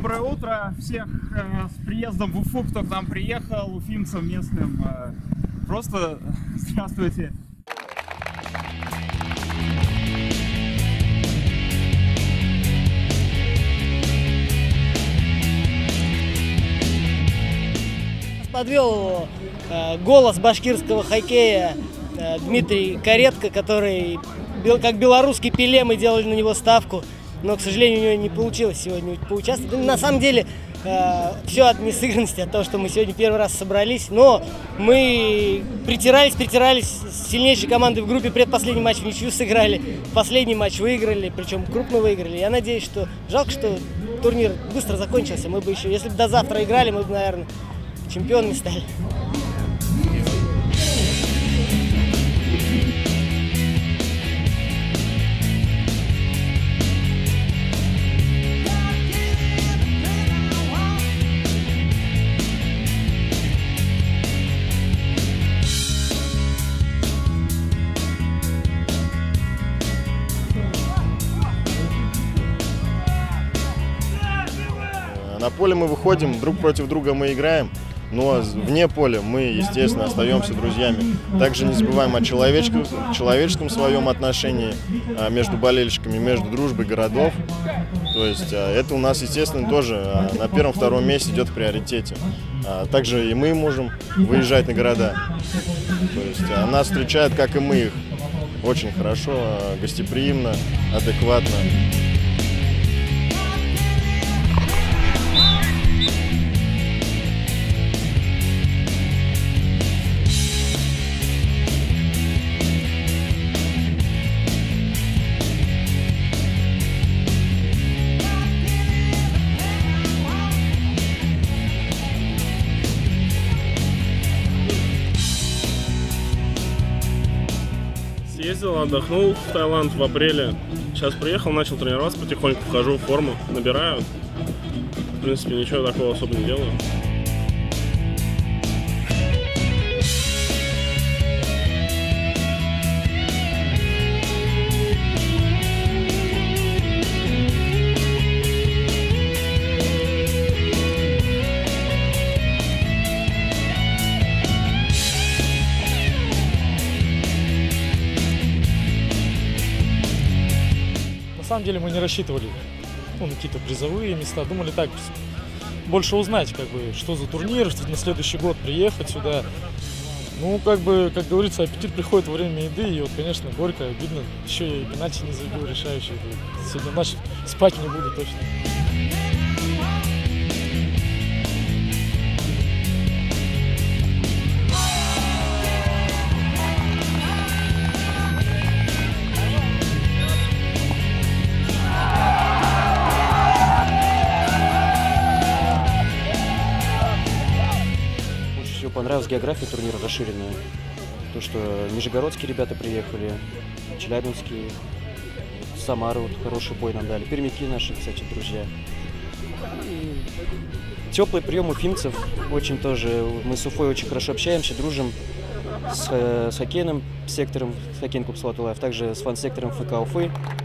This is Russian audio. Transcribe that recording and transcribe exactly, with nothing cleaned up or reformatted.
Доброе утро всех э, с приездом в Уфу, кто к нам приехал, уфимцам местным. Э, просто здравствуйте. Подвел э, голос башкирского хоккея э, Дмитрий Каретко, который как белорусский Пеле, мы делали на него ставку, но, к сожалению, у него не получилось сегодня поучаствовать. На самом деле, э, все от несыгранности, от того, что мы сегодня первый раз собрались, но мы притирались, притирались с сильнейшей командой в группе, предпоследний матч в ничью сыграли, последний матч выиграли, причем крупно выиграли. Я надеюсь, что жалко, что турнир быстро закончился, мы бы еще, если бы до завтра играли, мы бы, наверное, чемпионами стали. На поле мы выходим, друг против друга мы играем, но вне поля мы, естественно, остаемся друзьями. Также не забываем о человеческом, человеческом своем отношении между болельщиками, между дружбой городов. То есть это у нас, естественно, тоже на первом-втором месте идет в приоритете. Также и мы можем выезжать на города. То есть нас встречают, как и мы их, очень хорошо, гостеприимно, адекватно. Ездил, отдохнул в Таиланд в апреле. Сейчас приехал, начал тренироваться, потихоньку вхожу в форму, набираю. В принципе, ничего такого особо не делаю. На самом деле мы не рассчитывали ну, на какие-то призовые места, думали так, больше узнать, как бы, что за турнир, на следующий год приехать сюда. Ну, как бы, как говорится, аппетит приходит во время еды, и вот, конечно, горько, обидно, еще я и пенальти не забил решающий. Сегодня ночь спать не буду точно. Понравилась география турнира расширенная. То, что нижегородские ребята приехали, челябинские, Самары, вот, хороший бой нам дали. Пермяки наши, кстати, друзья. И теплый прием уфимцев. Очень тоже. Мы с Уфой очень хорошо общаемся, дружим с, с хоккейным сектором, с хоккейным клубом Салават Юлаев, также с фан-сектором ФК Уфы.